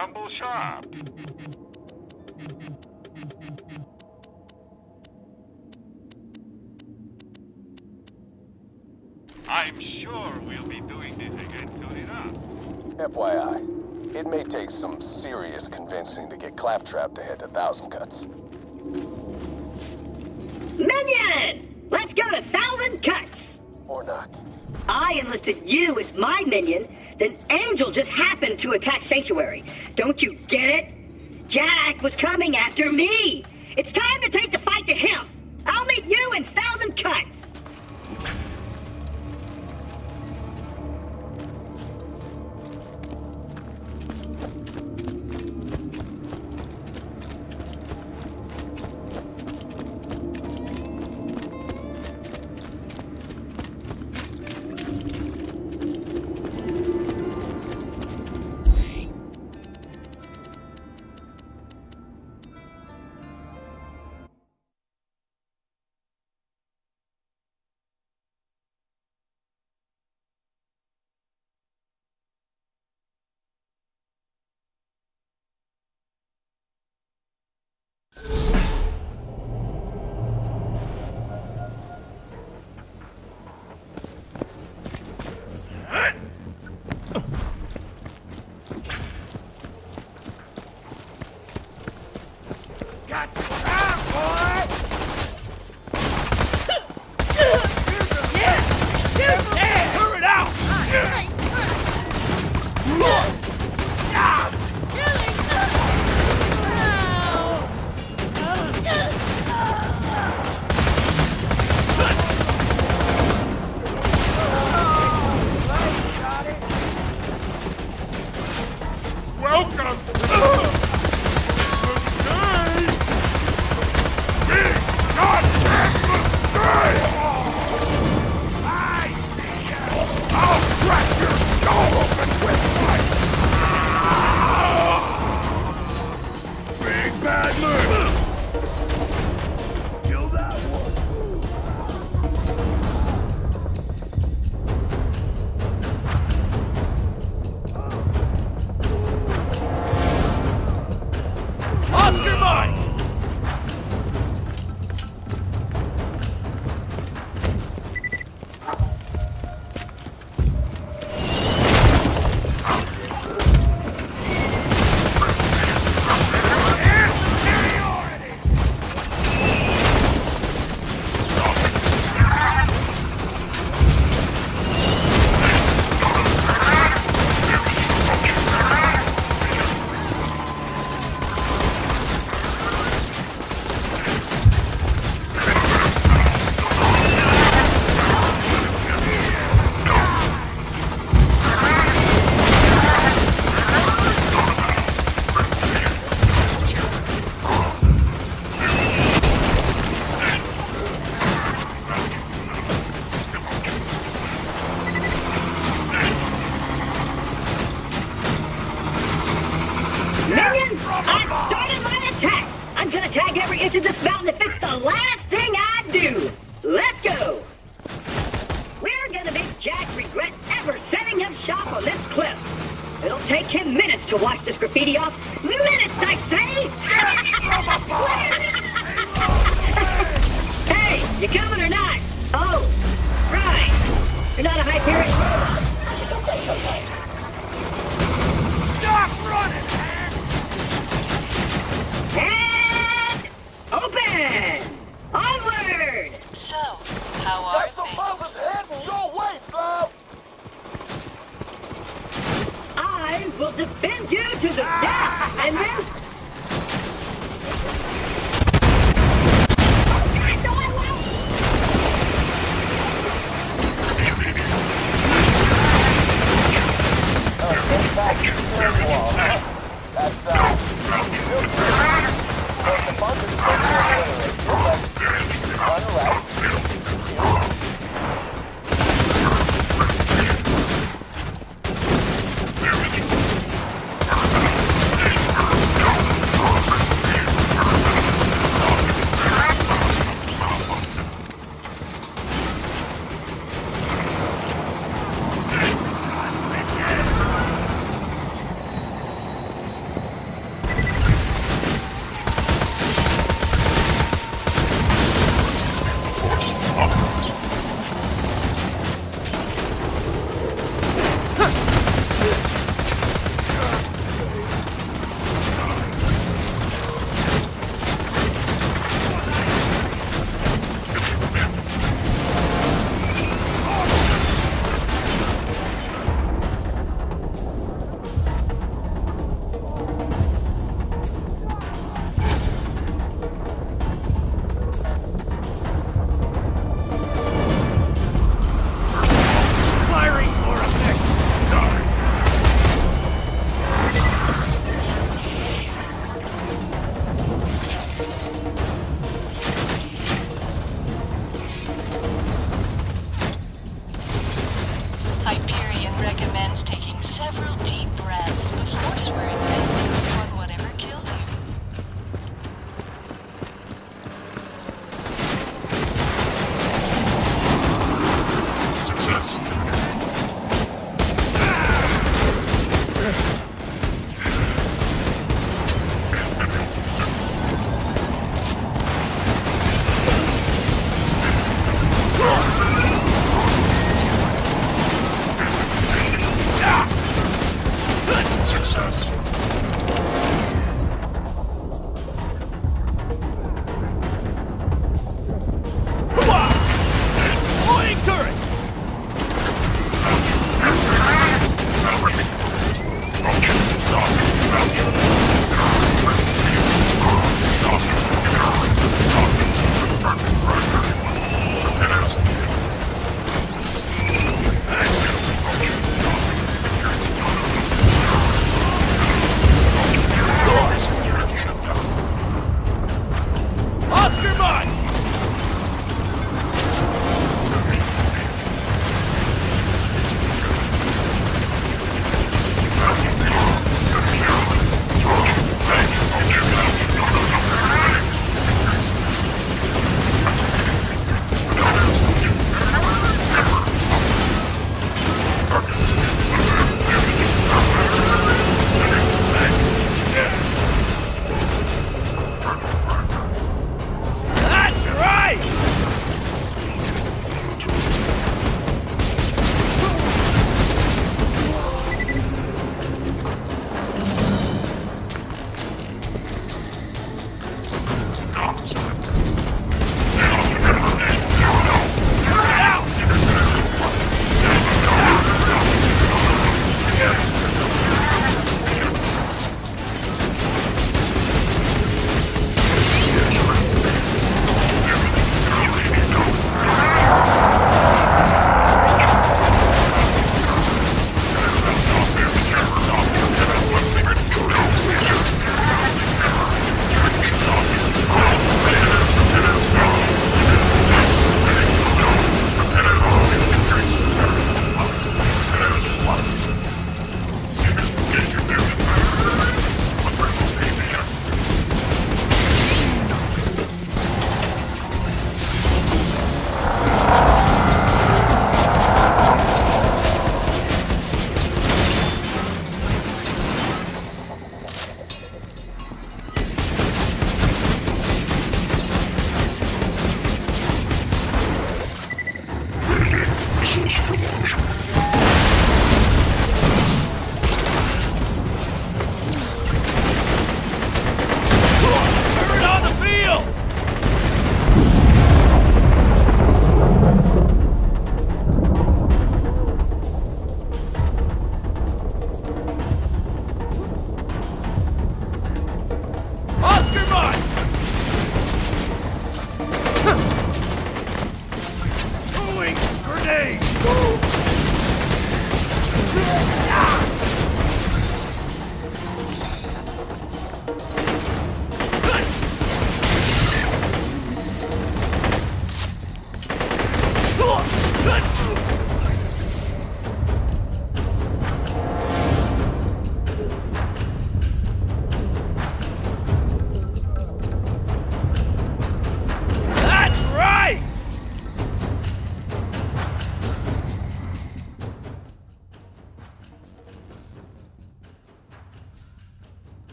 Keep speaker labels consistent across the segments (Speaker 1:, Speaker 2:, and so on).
Speaker 1: humble shop. I'm sure we'll be doing this again soon enough.
Speaker 2: FYI, it may take some serious convincing to get Claptrap to head to Thousand Cuts.
Speaker 3: Minion! Let's go to Thousand Cuts!
Speaker 2: Or not.
Speaker 3: I enlisted you as my minion, then Angel just happened to attack Sanctuary. Don't you get it? Jack was coming after me! It's time to take the fight to him! I'll meet you in Thousand Cuts!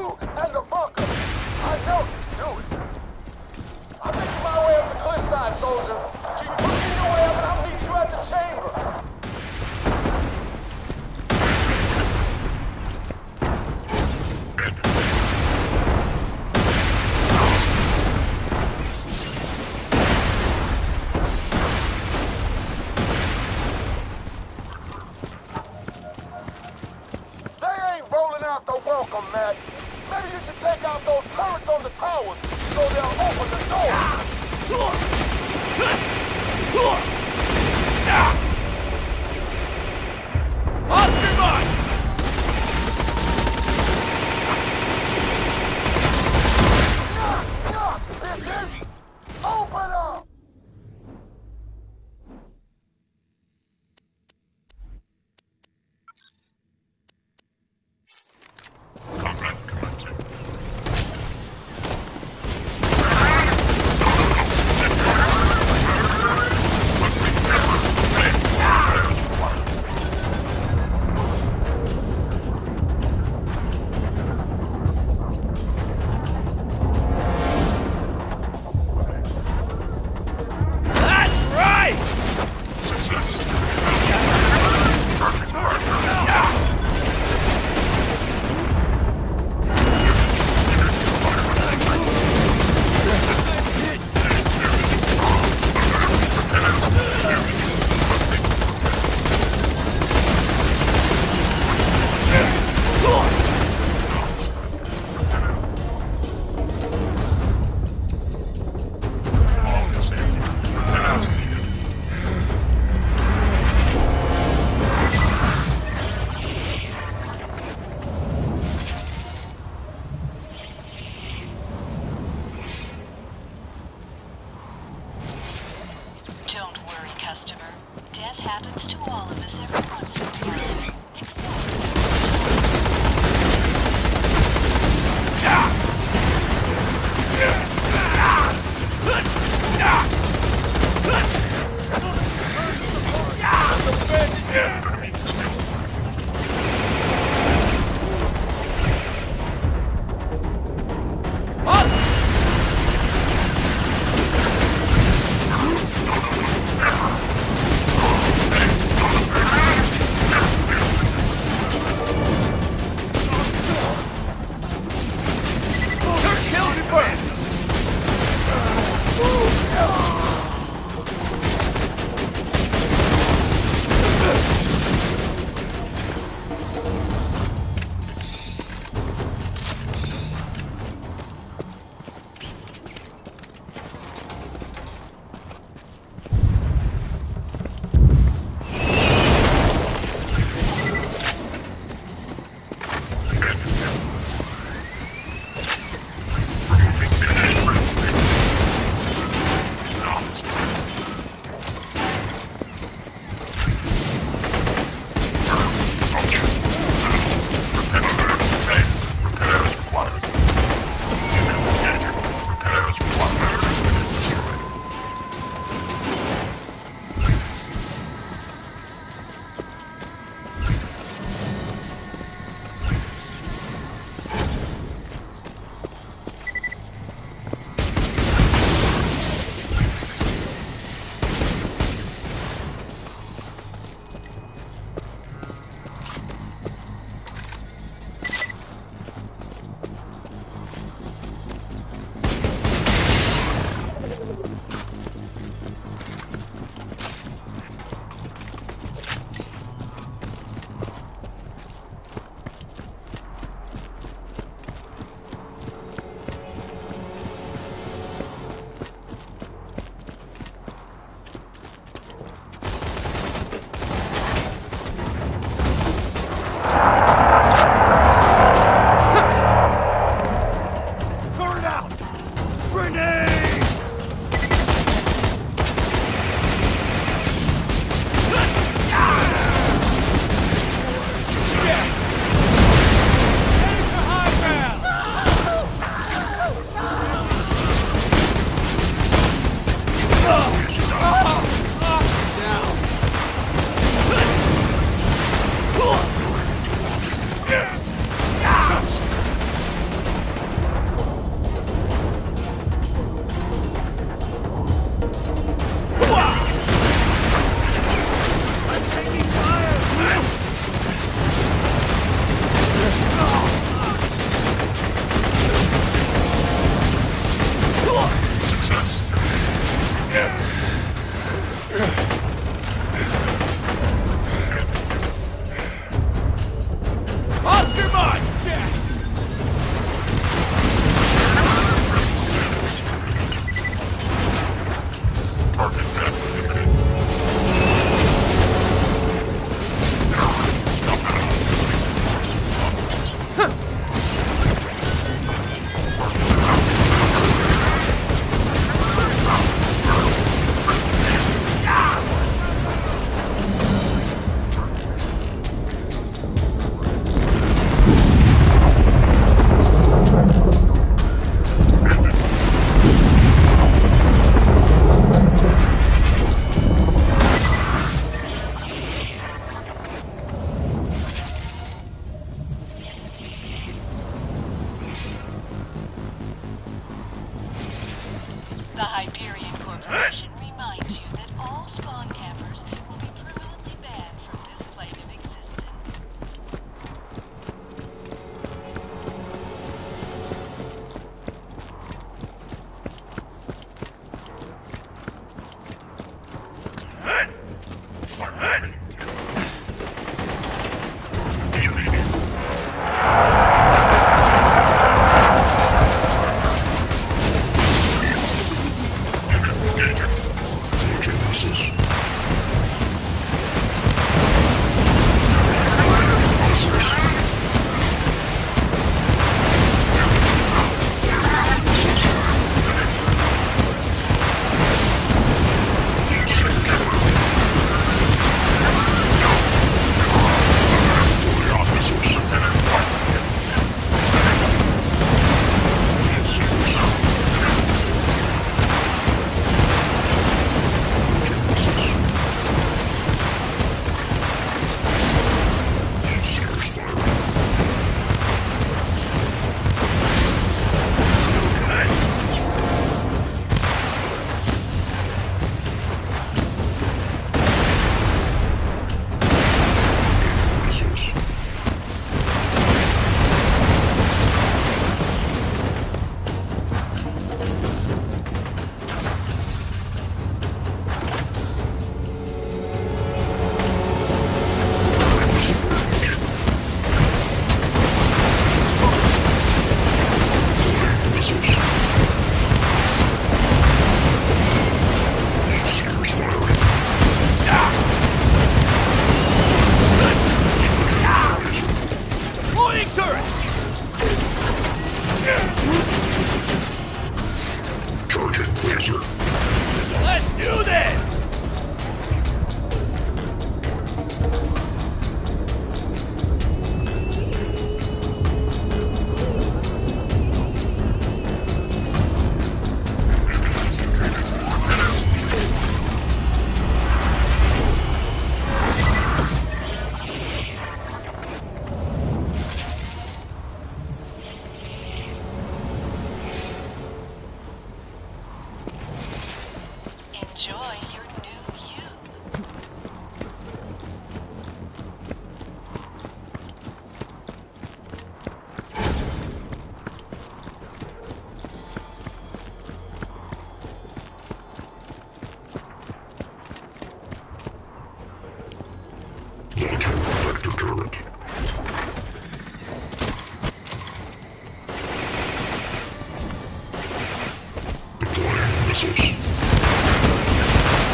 Speaker 2: you and the bunker. I know you can do it. I'm making my way up the cliffside, soldier. Keep pushing your way up and I'll meet you at the chamber. Welcome, Matt. Maybe you should take out those turrets on the towers so they'll open the doors.
Speaker 4: Oscar Mine!
Speaker 2: Knock, knock, bitches! Open up!
Speaker 4: turret!
Speaker 5: Charging laser.
Speaker 4: Let's do this!
Speaker 6: Enjoy your new you.
Speaker 5: Launching protector turret. Deploying missiles.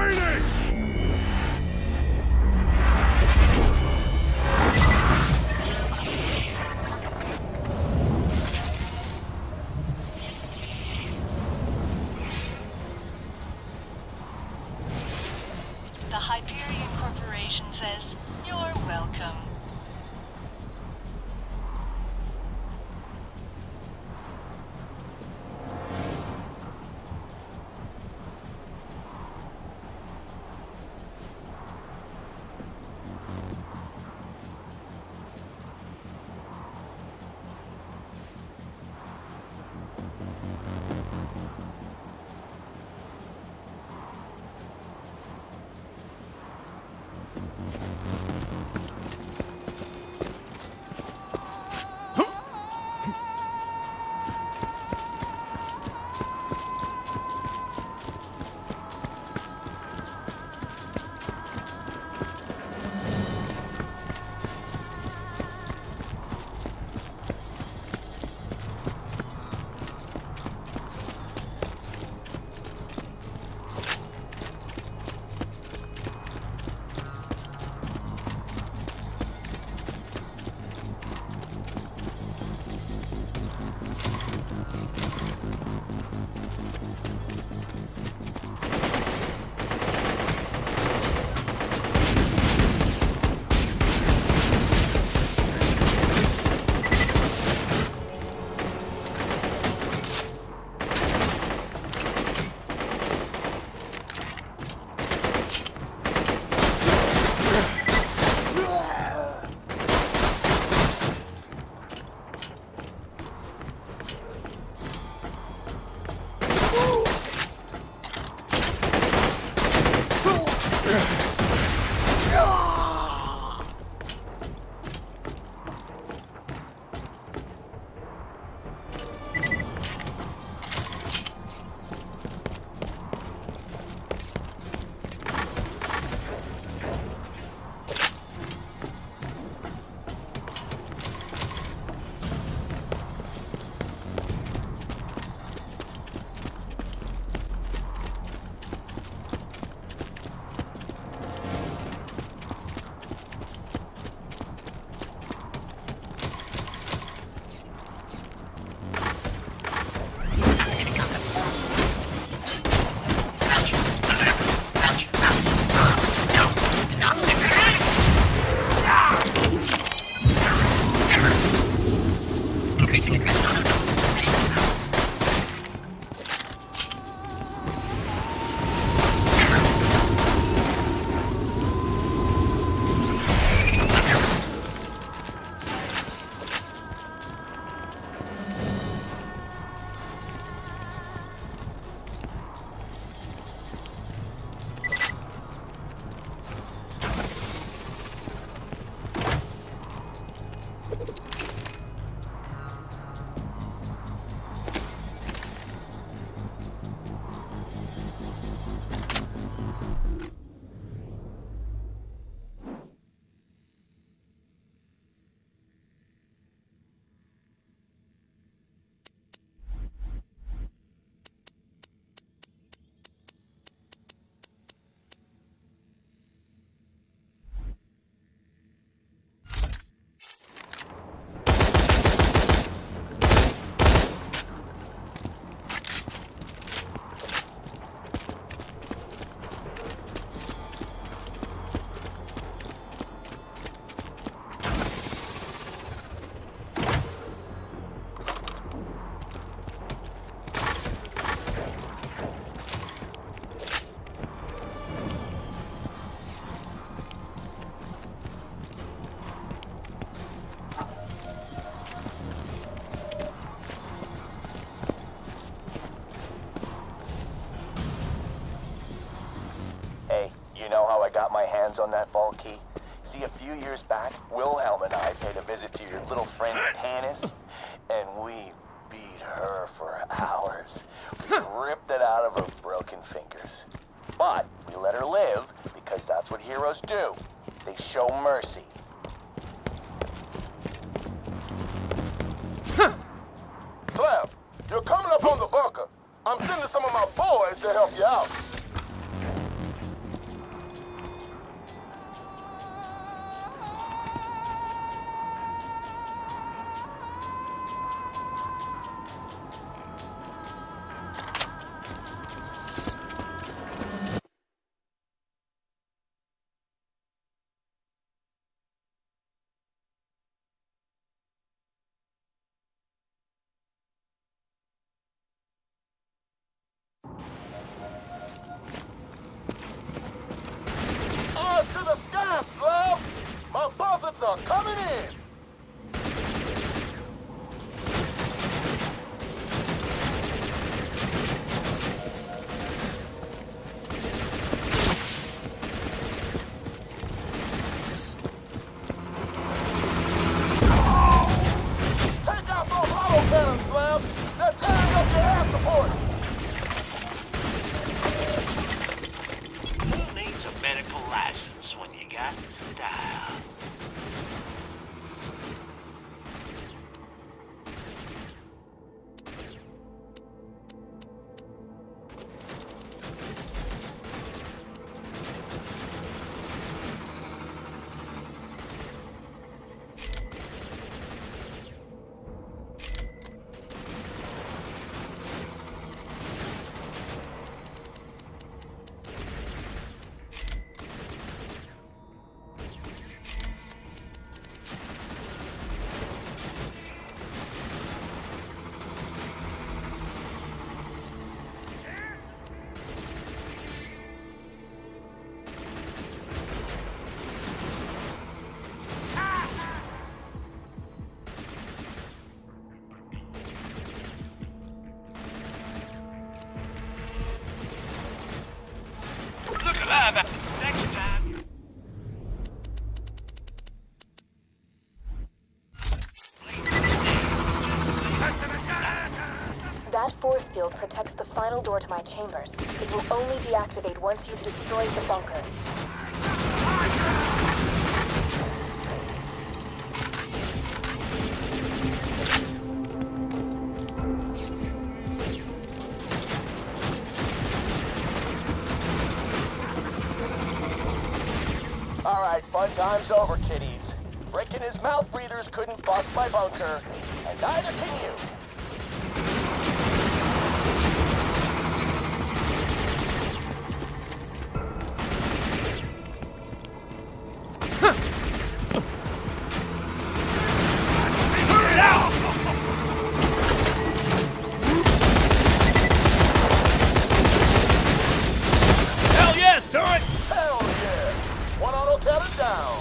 Speaker 4: training!
Speaker 6: The Hyperion Corporation says you're welcome.
Speaker 2: On that vault key. See, a few years back, Wilhelm and I paid a visit to your little friend Tanis, and we beat her for hours. We ripped it out of her broken fingers. But we let her live because that's what heroes do. They show mercy.
Speaker 7: Slab, you're coming up on the bunker. I'm sending some of my boys to help you out. are coming in! Take out those autocannons, Slam! They're tearing up your air support!
Speaker 8: Who needs a medical license when you got style? Look alive next time.
Speaker 9: That force field protects the final door to my chambers. It will only deactivate once you've destroyed the bunker.
Speaker 2: All right, fun time's over, kiddies. Breaking his mouth breathers couldn't bust my bunker, and neither can you.
Speaker 4: Hell yes, turret!
Speaker 7: Hell yeah! One autocannon down!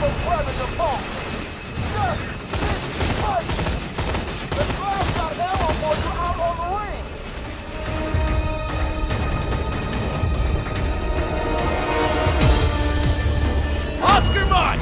Speaker 7: no grabbing your boss. Just keep fighting. The Slab's got ammo for you out on the ring.
Speaker 4: Oscar Mike!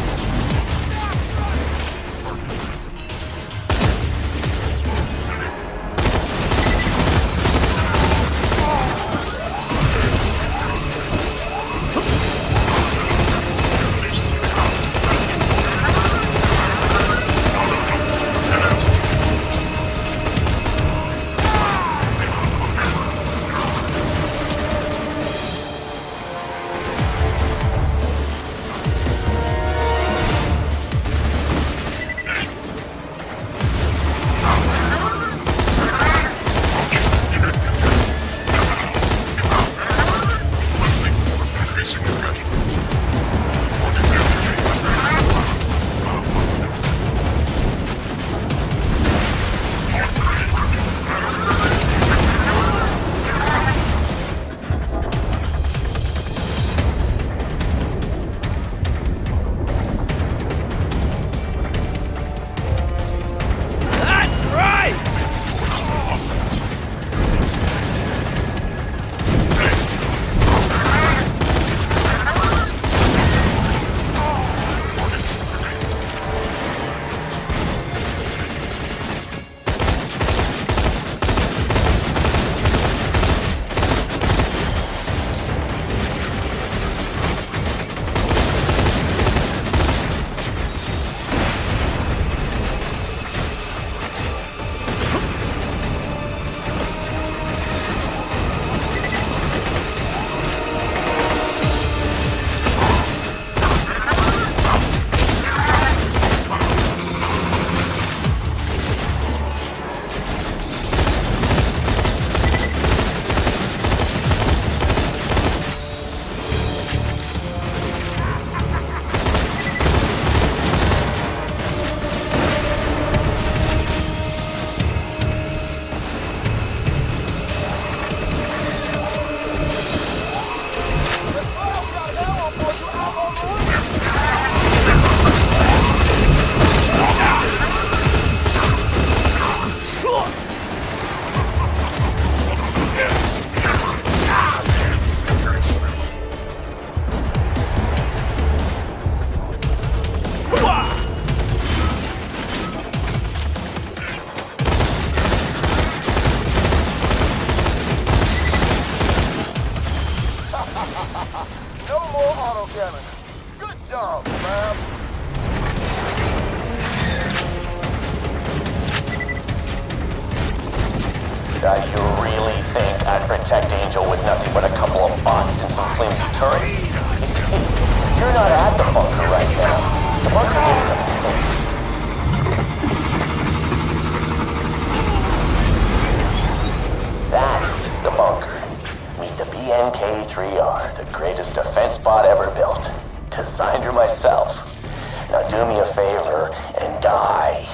Speaker 7: No more autocannons. Good job, Slab.
Speaker 2: You really think I'd protect Angel with nothing but a couple of bots and some flimsy turrets? You see, you're not at the bunker right now. The bunker isn't a place. That's the bunker. Meet the BNK-3R, the greatest defense bot ever built. Designed her myself. Now do me a favor and die.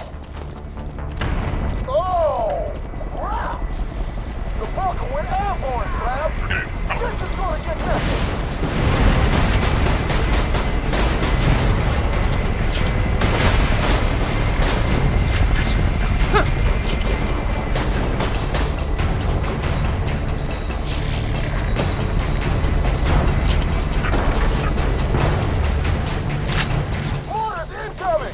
Speaker 7: Oh, crap! The bunker went airborne, Slabs. This is gonna get messy. Mortars incoming!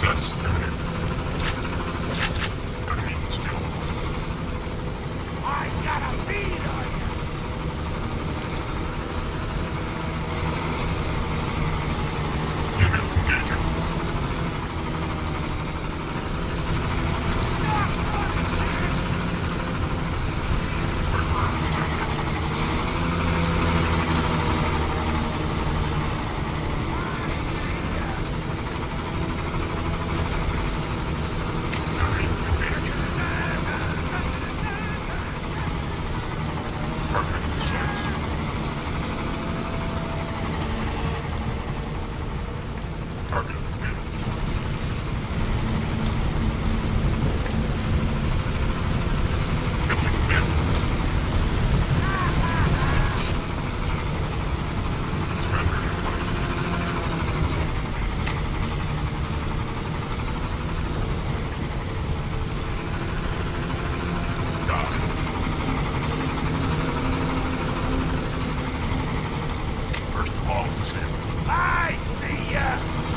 Speaker 5: Sets. Enemy skill.
Speaker 1: I got a bead on you!
Speaker 5: Unit engaging. Target hit. Killing men. Surrender Die. First of all, disabled.
Speaker 1: I see ya!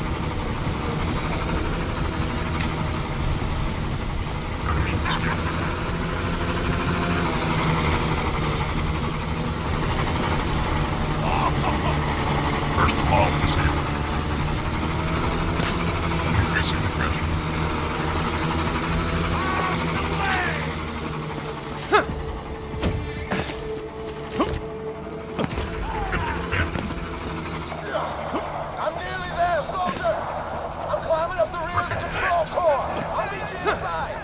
Speaker 5: Enemy skill. First of all, disabled. Increasing the pressure. Killing men.
Speaker 7: I'm nearly there, soldier! I'm climbing up the rear of the control core! I'll meet you inside!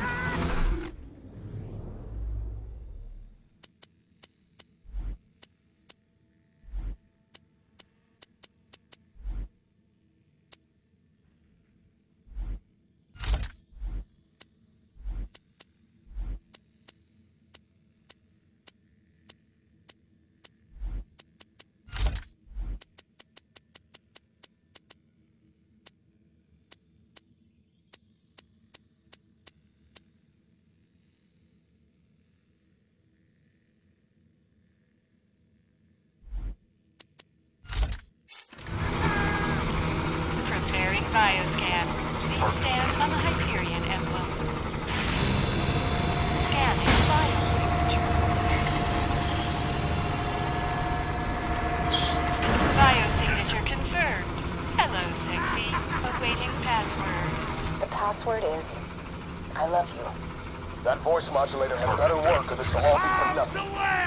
Speaker 6: Preparing bioscan. Please stand on the Hyperion emblem. Scanning biosignature. Biosignature confirmed. Hello, Sexy. Awaiting password.
Speaker 9: The password is, I love you.
Speaker 7: That voice modulator had better work or this will all be for nothing.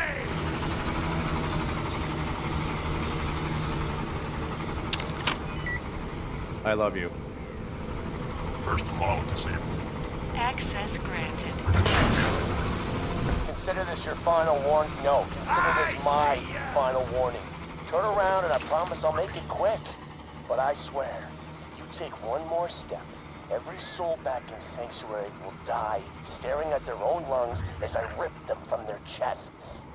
Speaker 4: I love you.
Speaker 5: First of all, disabled.
Speaker 6: Access granted.
Speaker 2: Consider this your final warning. No, consider this my final warning. Turn around and I promise I'll make it quick. But I swear, you take one more step, every soul back in Sanctuary will die staring at their own lungs as I rip them from their chests.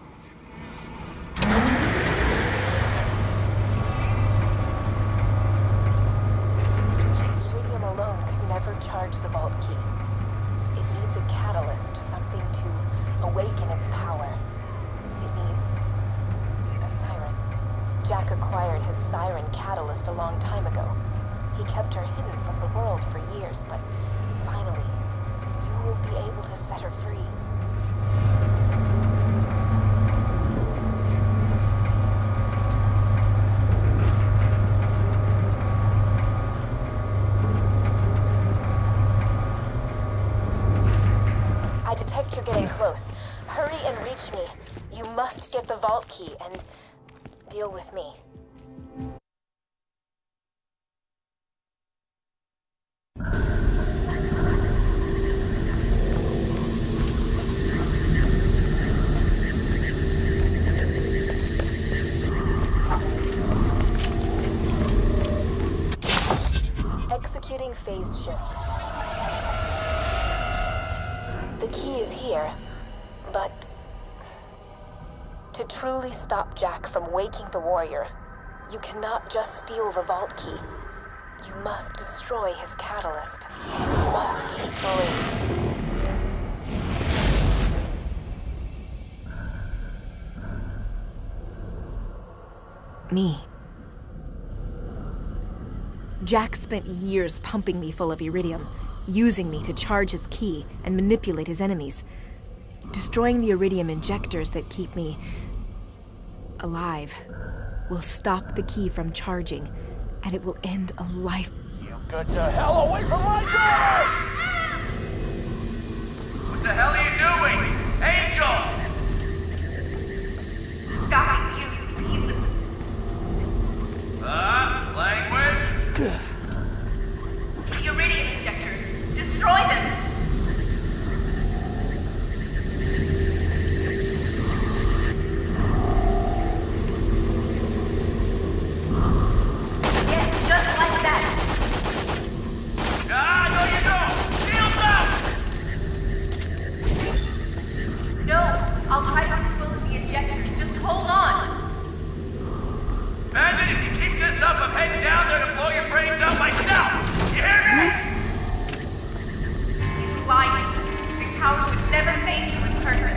Speaker 9: Radium alone could never charge the vault key. It needs a catalyst, something to awaken its power. It needs a siren. Jack acquired his siren catalyst a long time ago. He kept her hidden from the world for years, but finally, you will be able to set her free. I detect you're getting close. Hurry and reach me. You must get the vault key and deal with me. Executing phase shift. The key is here, but to truly stop Jack from waking the warrior, you cannot just steal the vault key. You must destroy his catalyst. You must destroy me. Jack spent years pumping me full of Iridium, using me to charge his key and manipulate his enemies. Destroying the Iridium injectors that keep me alive will stop the key from charging, and it will end a life.
Speaker 2: You get the hell away from my door!
Speaker 10: What the hell are you doing? Angel!
Speaker 9: Stopping you, piece of...
Speaker 10: Language?
Speaker 9: The Iridium injectors. Destroy them! Yes, just like that.
Speaker 10: No you don't! Shields up!
Speaker 9: No, I'll try to expose the injectors. Just hold on.
Speaker 10: Bandit, if you keep this up, I'm heading down there to blow your brains out myself! You hear me?
Speaker 9: He's lying. The coward would never face you in person.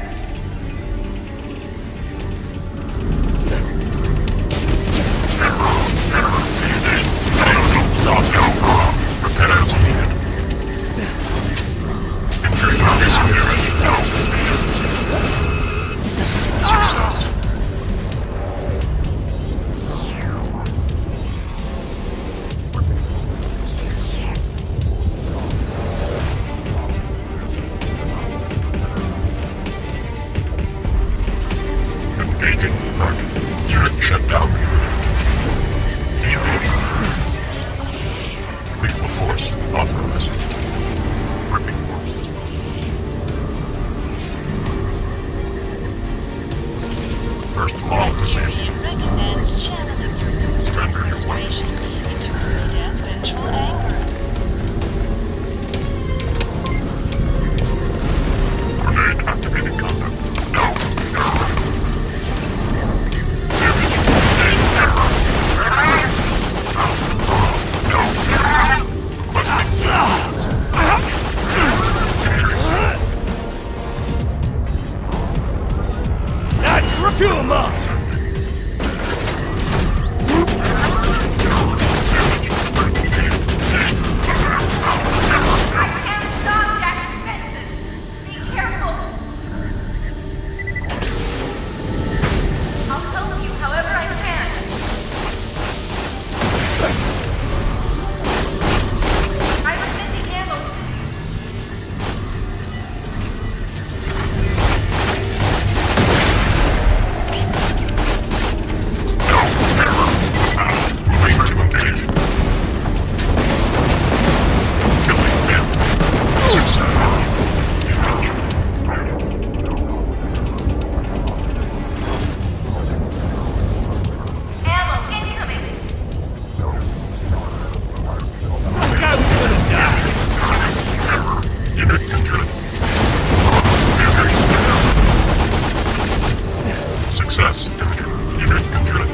Speaker 5: Lethal force authorized. Gripping force. First model disabled.
Speaker 6: Recommend channeling your
Speaker 5: Surrender your
Speaker 6: frustration
Speaker 5: weapons.
Speaker 6: into death vengeful anger.
Speaker 5: Grenade activated conduct. No.
Speaker 10: That's too much!
Speaker 9: I can't stop Jack's defenses. Be careful. I'll help you however I can. I'm sending ammo to you.
Speaker 5: Moving to engage. Killing them. Success.
Speaker 9: Ammo incoming.
Speaker 10: I was gonna die!
Speaker 5: Unit injured. Success. Unit injured.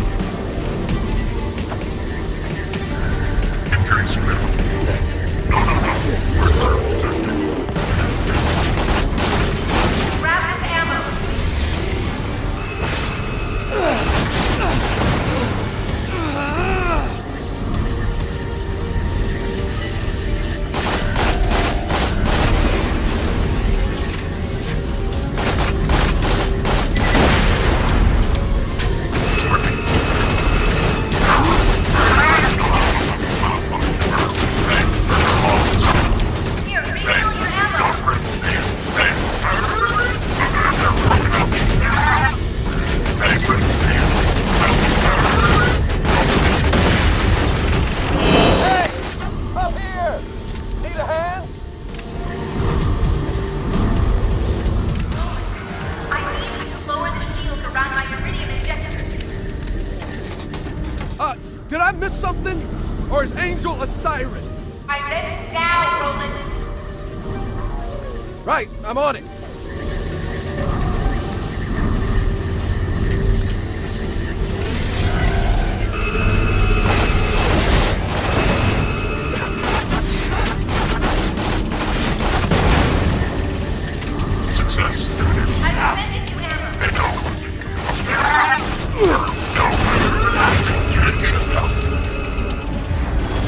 Speaker 5: Injuries critical. No. We're protected.
Speaker 9: Grab this ammo. Here, refill your ammo.
Speaker 7: Hey! Up here! Need a hand?
Speaker 9: I need you to lower the shields around my Iridium injectors.
Speaker 11: Did I miss something? Or is Angel a siren?
Speaker 9: I meant now, Roland.
Speaker 11: Right, I'm on it.
Speaker 5: Success.
Speaker 9: I'm sending you ammo.
Speaker 5: Unit shut down.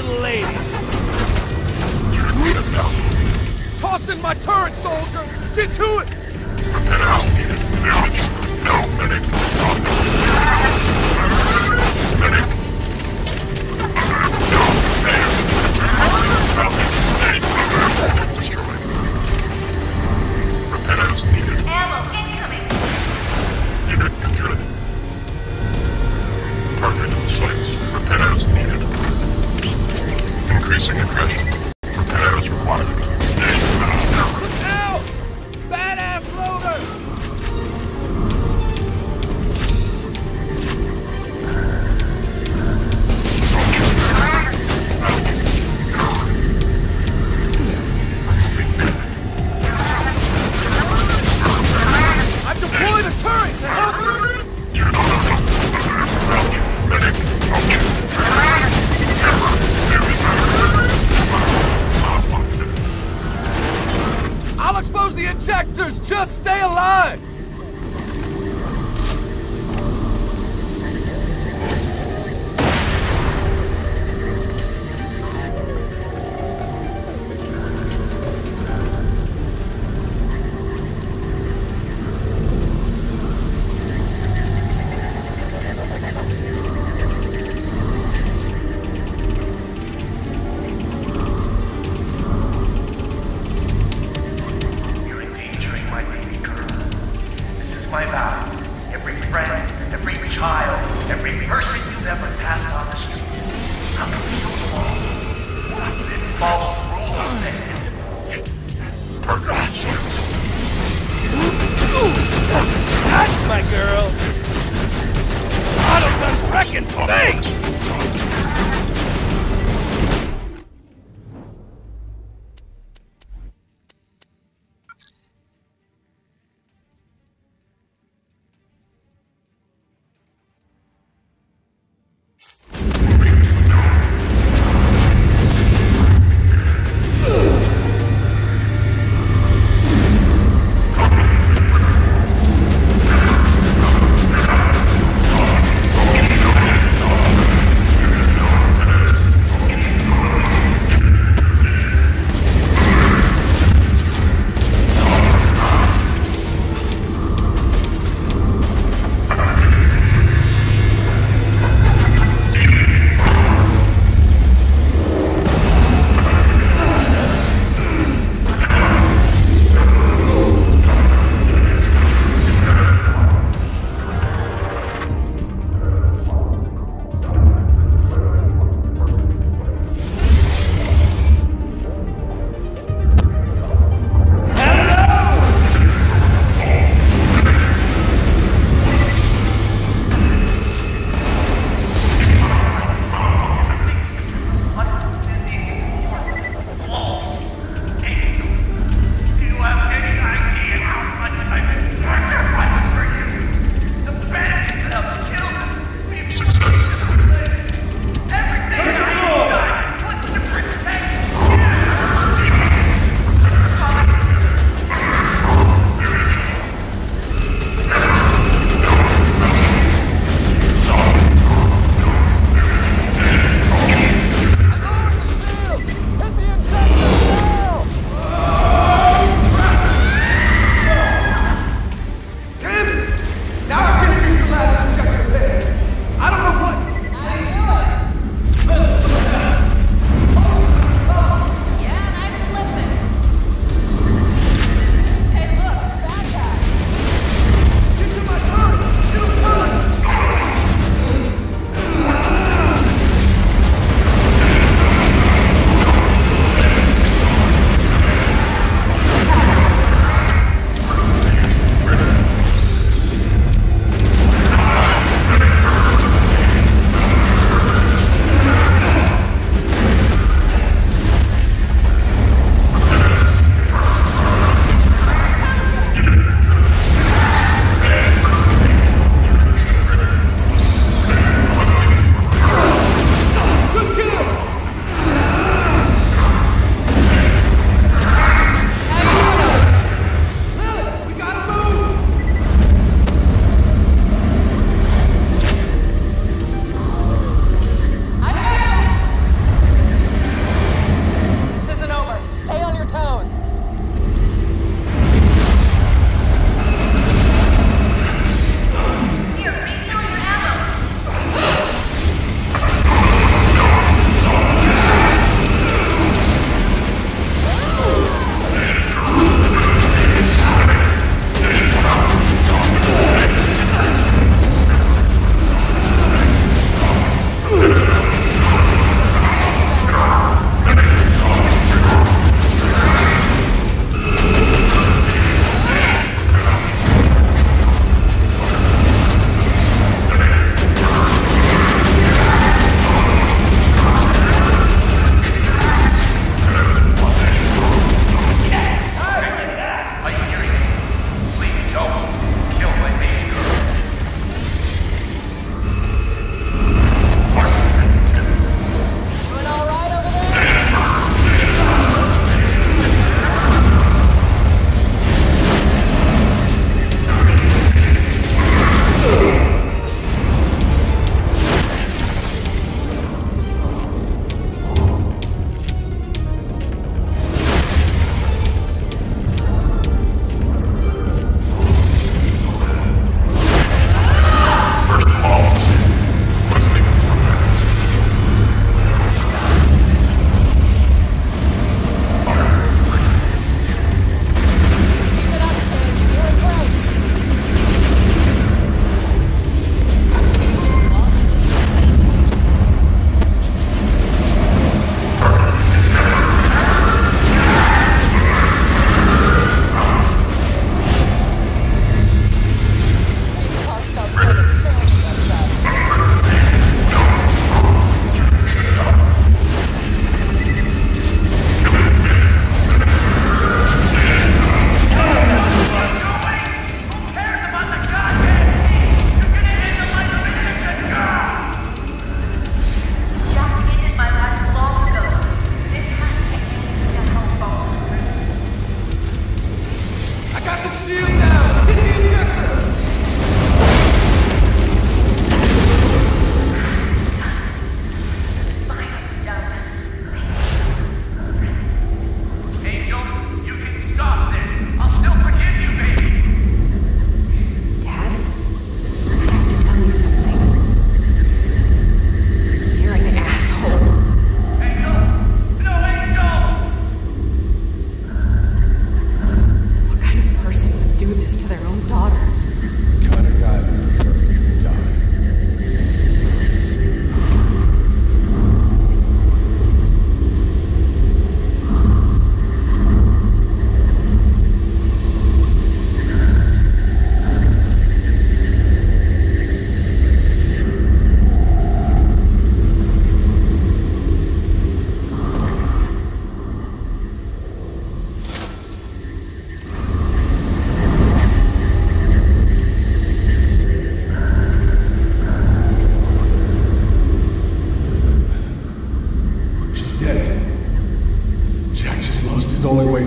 Speaker 11: lady. Tossing my turret, soldier! Get to it!
Speaker 5: Repair house needed. Damage. No, medic. Medic. No, man. Falcon. Destroyed. Repair house needed.
Speaker 6: Ammo incoming.
Speaker 5: Unit injured. Target sites. Repair house needed. Increasing aggression. Repair house required.
Speaker 11: Look out! Badass loader! I've deployed a turret to help you!
Speaker 5: Medic.
Speaker 11: I'll expose the injectors! Just stay alive!
Speaker 10: You're endangering my baby girl. This is my vow. Every friend, every child, every person you've ever passed on the street. How can we go along? You didn't follow the rules, Bandit.
Speaker 5: Target sites.
Speaker 11: That's my girl! Auto guns wrecking! Thanks!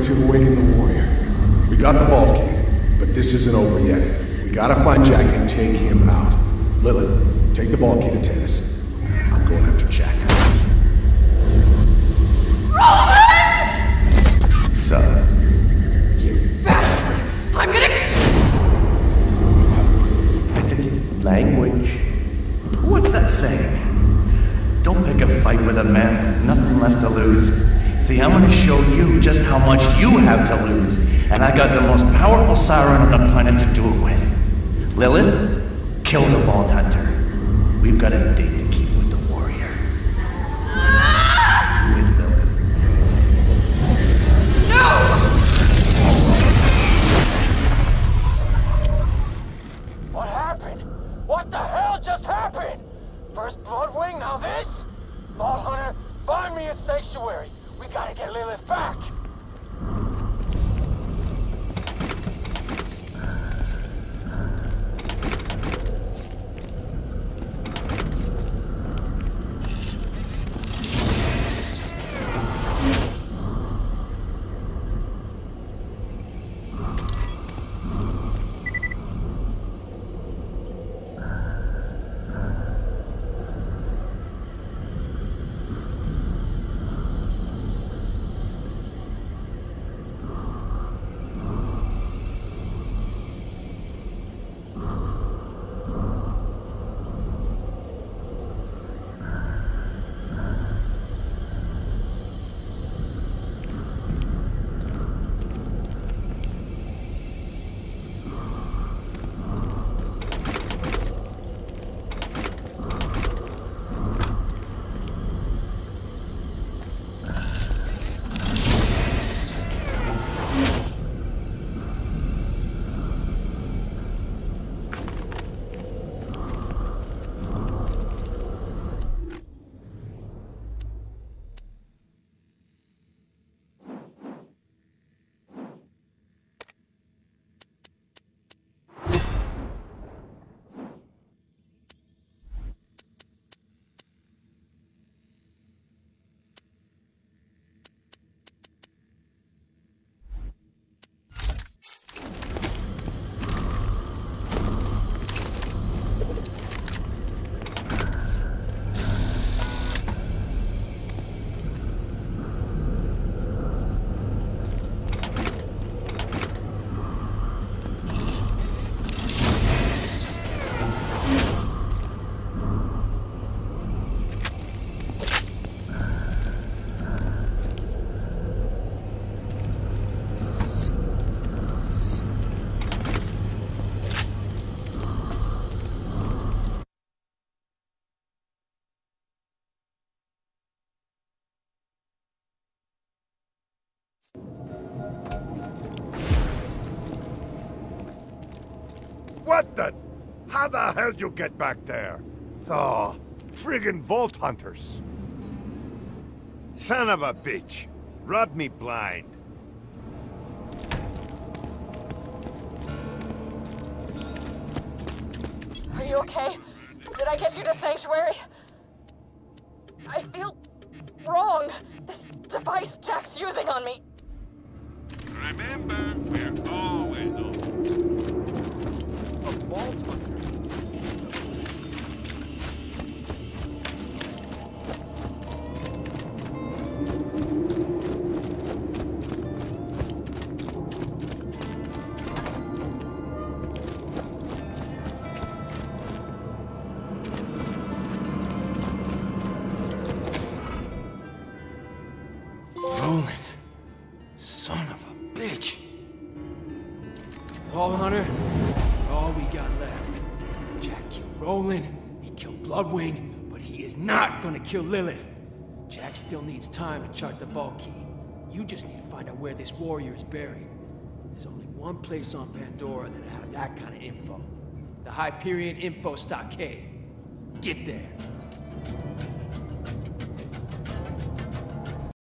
Speaker 12: to awaken the warrior. We got the vault key, but this isn't over yet. We gotta find Jack and take him out. Lilith, take the vault key to Tannis. I'm going after Jack.
Speaker 13: Roland!
Speaker 12: Son.
Speaker 13: You bastard! I'm gonna...
Speaker 10: Language. What's that saying? Don't pick a fight with a man with nothing left to lose. See, I'm gonna show you just how much you have to lose. And I got the most powerful siren on the planet to do it with. Lilith, kill the Vault Hunter. We've got a date to keep with the warrior. Do it, Lilith.
Speaker 13: No!
Speaker 7: What happened? What the hell just happened? First Bloodwing, now this? Vault Hunter, find me a sanctuary. We gotta get Lilith back.
Speaker 14: What the? How the hell you get back there? Oh, friggin' Vault Hunters. Son of a bitch. Rubbed me blind.
Speaker 9: Are you okay? Did I get you to Sanctuary? I feel wrong. This device Jack's using on me.
Speaker 1: Remember, we're always on.
Speaker 14: A Vault Hunter?
Speaker 11: Roland. Son of a bitch. Vault Hunter, all we got left. Jack killed Roland, he killed Bloodwing, but he is not gonna kill Lilith. Jack still needs time to charge the vault key. You just need to find out where this warrior is buried. There's only one place on Pandora that has that kind of info. The Hyperion Info Stockade. Get there.